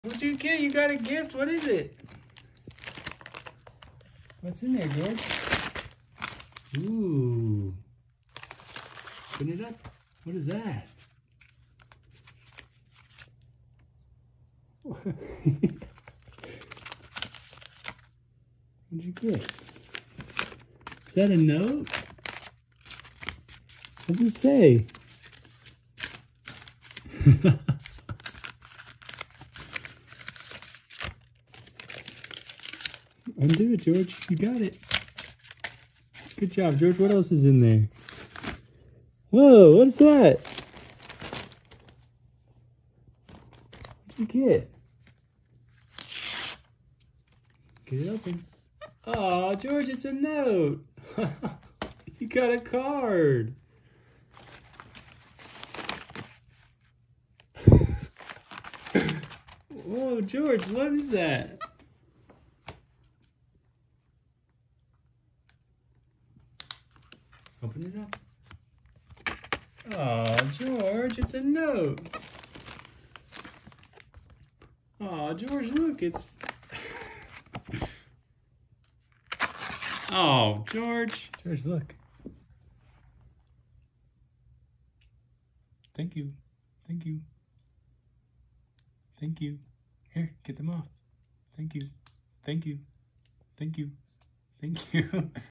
What'd you get? You got a gift. What is it? What's in there, George? Ooh. Open it up. What is that? What'd you get? Is that a note? What does it say? Undo it, George. You got it. Good job, George. What else is in there? Whoa, what is that? What'd you get? Get it open. Oh, George, it's a note. You got a card. Whoa, George, what is that? Open it up. Oh, George, it's a note. Oh, George, look, it's... Oh, George. George, look. Thank you. Thank you. Thank you. Here, get them off. Thank you. Thank you. Thank you. Thank you.